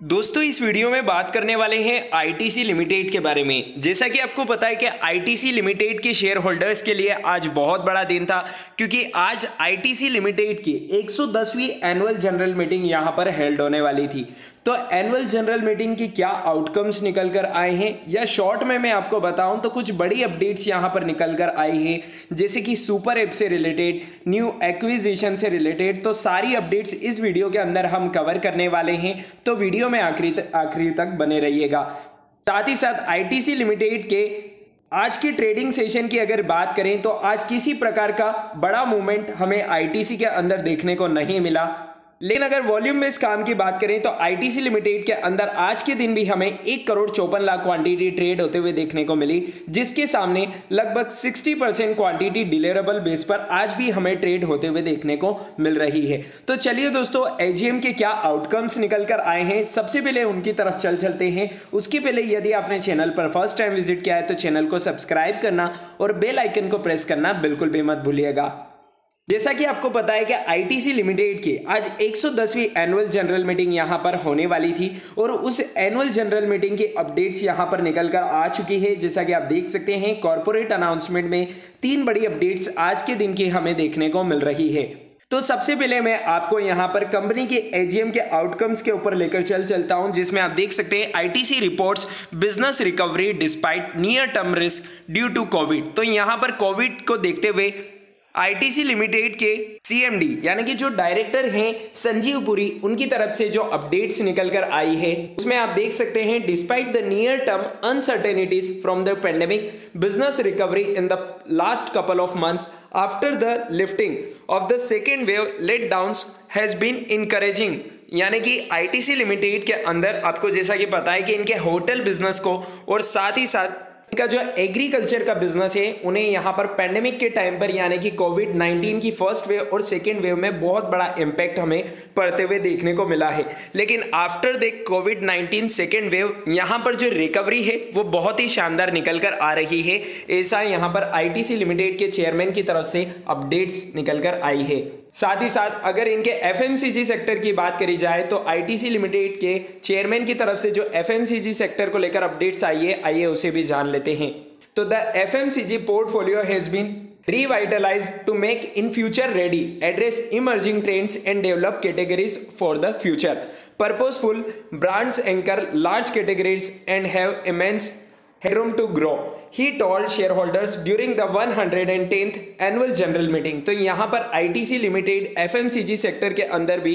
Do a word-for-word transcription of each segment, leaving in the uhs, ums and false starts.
दोस्तों इस वीडियो में बात करने वाले हैं आईटीसी लिमिटेड के बारे में। जैसा कि आपको पता है कि आईटीसी लिमिटेड के शेयर होल्डर्स के लिए आज बहुत बड़ा दिन था, क्योंकि आज आईटीसी लिमिटेड की एक सौ दसवीं एनुअल जनरल मीटिंग यहां पर हेल्ड होने वाली थी। तो एनुअल जनरल मीटिंग की क्या आउटकम्स निकल कर आए हैं या शॉर्ट में मैं आपको बताऊं तो कुछ बड़ी अपडेट्स यहां पर निकल कर आई है, जैसे कि सुपर ऐप से रिलेटेड, न्यू एक्विजिशन से रिलेटेड। तो सारी अपडेट्स इस वीडियो के अंदर हम कवर करने वाले हैं, तो वीडियो में आखिरी तक आखिरी तक बने रहिएगा। साथ ही साथ आईटीसी लिमिटेड के आज की ट्रेडिंग सेशन की अगर बात करें तो आज किसी प्रकार का बड़ा मूवमेंट हमें आईटीसी के अंदर देखने को नहीं मिला। लेकिन अगर वॉल्यूम बेस्ड काम की बात करें तो आईटीसी लिमिटेड के अंदर आज के दिन भी हमें एक करोड़ चौपन लाख क्वांटिटी ट्रेड होते हुए देखने को मिली, जिसके सामने लगभग साठ परसेंट क्वांटिटी डिलीवरेबल बेस पर आज भी हमें ट्रेड होते हुए देखने को मिल रही है। तो चलिए दोस्तों, एजीएम के क्या आउटकम्स निकल कर आए हैं, सबसे पहले उनकी तरफ चल चलते हैं। उसके पहले यदि आपने चैनल पर फर्स्ट टाइम विजिट किया है तो चैनल को सब्सक्राइब करना और बेल आइकन को प्रेस करना बिल्कुल भी मत भूलिएगा। जैसा कि आपको पता है कि आईटीसी लिमिटेड की आज एक सौ दसवीं एनुअल जनरल मीटिंग यहां पर होने वाली थी और उस एनुअल जनरल मीटिंग की अपडेट्स यहां पर निकल कर आ चुकी है। जैसा कि आप देख सकते हैं, कॉर्पोरेट अनाउंसमेंट में तीन बड़ी अपडेट्स आज के दिन की हमें देखने को मिल रही है। तो सबसे पहले मैं आपको यहां पर कंपनी के एजीएम के आउटकम्स के ऊपर लेकर चल चलता हूं, जिसमें आप देख सकते हैं ITC reports business recovery despite near term risk due to COVID. तो यहां पर कोविड को देखते हुए आईटीसी लिमिटेड के सीएमडी यानी कि जो डायरेक्टर हैं संजीव पुरी, उनकी तरफ से जो अपडेट्स निकल कर आई है उसमें आप देख सकते हैं, despite the near term uncertainties from the pandemic, business recovery in the last couple of months after the lifting of the second wave lockdowns has been encouraging. यानी कि आईटीसी लिमिटेड के अंदर आपको जैसा कि पता है कि इनके होटल बिजनेस को और साथ ही साथ इनका जो एग्रीकल्चर का बिजनेस है, उन्हें यहाँ पर पैंडेमिक के टाइम पर यानी कि कोविड नाइनटीन की फर्स्ट वेव और सेकेंड वेव में बहुत बड़ा इम्पैक्ट हमें पड़ते हुए देखने को मिला है। लेकिन after the COVID nineteen second wave यहाँ पर जो रिकवरी है वो बहुत ही शानदार निकल कर आ रही है, ऐसा यहाँ पर आईटीसी लिमिटेड के चेयरमैन की तरफ से अपडेट्स निकल कर आई है। साथ ही साथ अगर इनके एफएमसीजी सेक्टर की बात करी जाए तो आईटीसी लिमिटेड के चेयरमैन की तरफ से जो एफएमसीजी सेक्टर को लेकर अपडेट्स आई है, आइए उसे भी जान लेते हैं। तो the FMCG portfolio has been revitalized to make in future ready, address emerging trends and develop categories for the future. Purposeful brands anchor large categories and have immense headroom to grow, he told shareholders during the one hundred tenth annual general meeting। तो यहाँ पर ITC limited FMCG sector के अंदर भी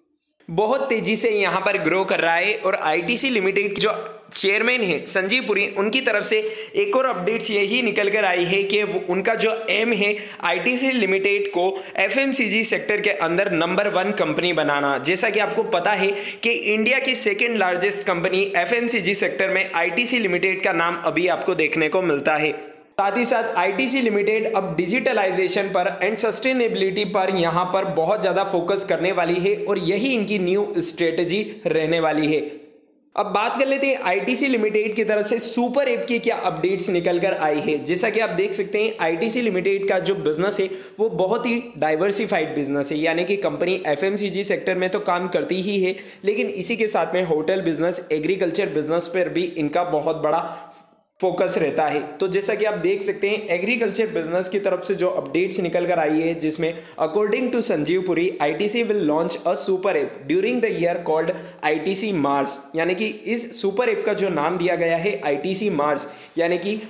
बहुत तेजी से यहाँ पर ग्रो कर रहा है और आईटीसी लिमिटेड जो चेयरमैन है संजीव पुरी, उनकी तरफ से एक और अपडेट्स यही निकल कर आई है कि वो उनका जो एम है आईटीसी लिमिटेड को एफएमसीजी सेक्टर के अंदर नंबर वन कंपनी बनाना। जैसा कि आपको पता है कि इंडिया की second largest company FMCG sector में आईटीसी लिमिटेड का नाम अभी आपको देखने को मिलता है। साथ ही साथ आईटीसी लिमिटेड अब डिजिटलाइजेशन पर एंड सस्टेनेबिलिटी पर यहाँ पर बहुत ज़्यादा फोकस करने वाली है और यही इनकी न्यू स्ट्रेटजी रहने वाली है। अब बात कर लेते हैं आईटीसी लिमिटेड की तरफ से सुपर ऐप की क्या अपडेट्स निकल कर आई है। जैसा कि आप देख सकते हैं, आईटीसी लिमिटेड का जो बिजनेस है वो बहुत ही डाइवर्सिफाइड बिजनेस है, यानी कि कंपनी एफएमसीजी सेक्टर में तो काम करती ही है, लेकिन इसी के साथ में होटल बिजनेस, एग्रीकल्चर बिजनेस पर भी इनका बहुत बड़ा फोकस रहता है। तो जैसा कि आप देख सकते हैं, एग्रीकल्चर बिजनेस की तरफ से जो अपडेट्स निकल कर आई है, जिसमें according to Sanjiv Puri ITC will launch a super app during the year called ITC Mars. यानी कि इस सुपर ऐप का जो नाम दिया गया है आईटीसी मार्स, यानी कि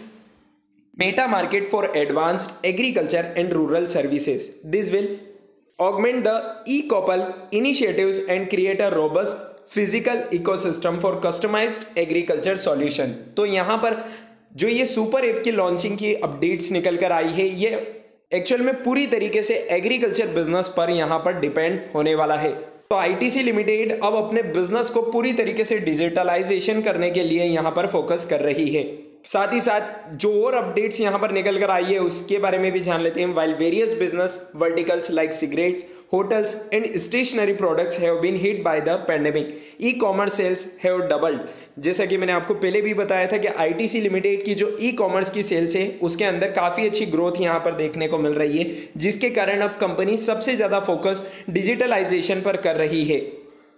meta market for advanced agriculture and rural services. This will augment the e Choupal initiatives and create a robust physical ecosystem for customised agriculture solution. तो यहाँ पर जो ये सुपर ऐप की लॉन्चिंग की अपडेट्स निकल कर आई है, ये एक्चुअल में पूरी तरीके से एग्रीकल्चर बिजनेस पर यहाँ पर डिपेंड होने वाला है। तो आईटीसी लिमिटेड अब अपने बिजनेस को पूरी तरीके से डिजिटलाइजेशन करने के लिए यहाँ पर फोकस कर रही है। साथ ही साथ जो और अपडेट्स यहाँ पर निकल कर आई है उसके बारे में भी जान लेते हैं। While various business verticals like cigarettes, hotels and stationery products have been hit by the pandemic, e-commerce sales have doubled। जैसा कि मैंने आपको पहले भी बताया था कि आईटीसी लिमिटेड की जो ई कॉमर्स की सेल्स है उसके अंदर काफ़ी अच्छी ग्रोथ यहाँ पर देखने को मिल रही है, जिसके कारण अब कंपनी सबसे ज़्यादा फोकस डिजिटलाइजेशन पर कर रही है।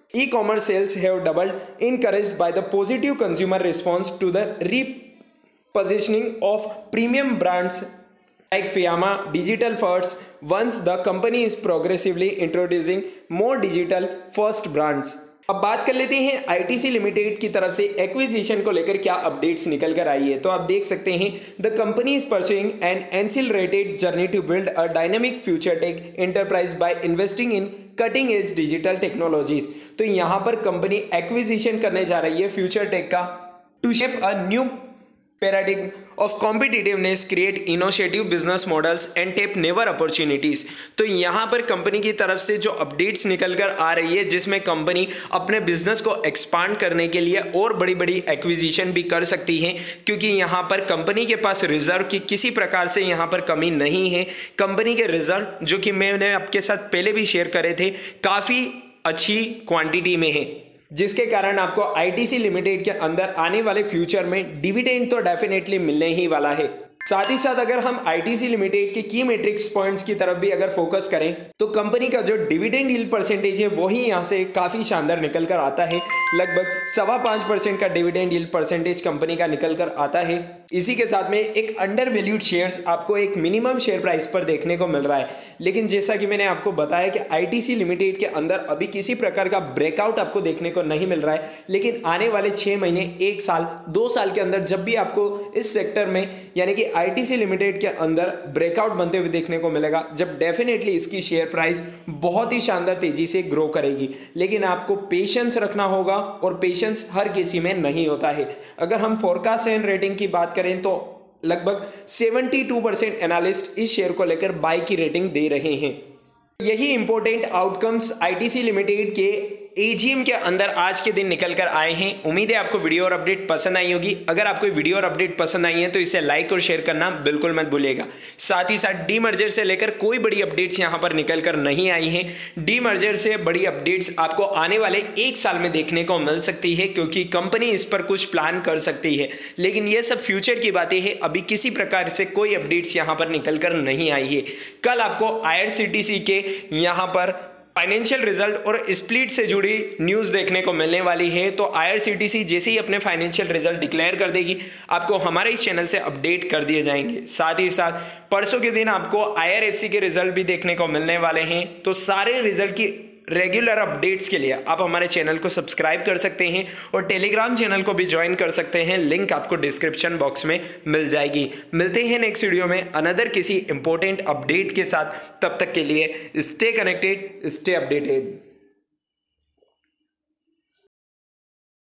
E-commerce sales have doubled, encouraged by the positive consumer response to the repositioning of premium brands like Fiyama Digital First. Once the company is progressively introducing more digital first brands. अब बात कर लेते हैं ITC limited की तरफ से acquisition को लेकर क्या अपडेट्स निकल कर आई है। तो आप देख सकते हैं the company is pursuing an accelerated journey to build a dynamic future tech enterprise by investing in cutting edge digital technologies. तो यहां पर कंपनी एक्विजिशन करने जा रही है फ्यूचर टेक का to shape a new paradigm of competitiveness, create innovative business models and tap newer opportunities। तो यहाँ पर कंपनी की तरफ से जो अपडेट्स निकल कर आ रही है जिसमें कंपनी अपने बिजनेस को एक्सपांड करने के लिए और बड़ी बड़ी एक्विजिशन भी कर सकती है, क्योंकि यहाँ पर कंपनी के पास रिजर्व की किसी प्रकार से यहाँ पर कमी नहीं है। कंपनी के रिजर्व जो कि मैंने आपके साथ पहले भी शेयर करे थे काफ़ी अच्छी क्वांटिटी में है, जिसके कारण आपको आईटीसी लिमिटेड के अंदर आने वाले फ्यूचर में डिविडेंड तो डेफिनेटली मिलने ही वाला है। साथ ही साथ अगर हम आईटीसी लिमिटेड के की मैट्रिक्स पॉइंट्स की तरफ भी अगर फोकस करें तो कंपनी का जो डिविडेंड यील्ड परसेंटेज है वही यहां से काफी शानदार निकल कर आता है। लगभग सवा पांच परसेंट का डिविडेंड यील्ड परसेंटेज कंपनी का निकल कर आता है। इसी के साथ में एक अंडर वैल्यूड शेयर्स आपको एक मिनिमम शेयर प्राइस पर देखने को मिल रहा है। लेकिन जैसा कि मैंने आपको बताया कि आईटीसी लिमिटेड के अंदर अभी किसी प्रकार का ब्रेकआउट आपको देखने को नहीं मिल रहा है, लेकिन आने वाले छह महीने, एक साल, दो साल के अंदर जब भी आपको इस सेक्टर में यानी कि आईटीसी लिमिटेड के अंदर ब्रेकआउट बनते हुए देखने को मिलेगा, जब डेफिनेटली इसकी शेयर प्राइस बहुत ही शानदार तेजी से ग्रो करेगी। लेकिन आपको पेशेंस रखना होगा और पेशेंस हर किसी में नहीं होता है। अगर हम फोरकास्ट एंड रेटिंग की बात करें तो लगभग बहत्तर परसेंट एनालिस्ट इस शेयर को लेकर बाय की रेटिंग दे रहे हैं। यही इंपॉर्टेंट आउटकम्स आईटीसी लिमिटेड के एजीएम के अंदर आज के दिन निकल कर आए हैं। उम्मीद है आपको वीडियो और अपडेट पसंद आई होगी। अगर आपको वीडियो और अपडेट पसंद आई है तो इसे लाइक और शेयर करना बिल्कुल मत भूलिएगा। साथ ही साथ डीमर्जर से लेकर कोई बड़ी अपडेट्स यहां पर निकल कर नहीं आई हैं। डीमर्जर से बड़ी अपडेट्स आपको आने वाले एक साल में देखने को मिल सकती है, क्योंकि कंपनी इस पर कुछ प्लान कर सकती है। लेकिन ये सब फ्यूचर की बातें हैं, अभी किसी प्रकार से कोई अपडेट्स यहां पर निकल कर नहीं आई है। कल आपको आईआरसीटीसी के यहां पर फाइनेंशियल रिजल्ट और स्प्लिट से जुड़ी न्यूज़ देखने को मिलने वाली है। तो आईआरसीटीसी जैसे ही अपने फाइनेंशियल रिजल्ट डिक्लेयर कर देगी आपको हमारे इस चैनल से अपडेट कर दिए जाएंगे। साथ ही साथ परसों के दिन आपको आईआरएफसी के रिजल्ट भी देखने को मिलने वाले हैं। तो सारे रिजल्ट की रेगुलर अपडेट्स के लिए आप हमारे चैनल को सब्सक्राइब कर सकते हैं और टेलीग्राम चैनल को भी ज्वाइन कर सकते हैं। लिंक आपको डिस्क्रिप्शन बॉक्स में मिल जाएगी। मिलते हैं नेक्स्ट वीडियो में अनदर किसी इंपॉर्टेंट अपडेट के साथ। तब तक के लिए स्टे कनेक्टेड, स्टे अपडेटेड।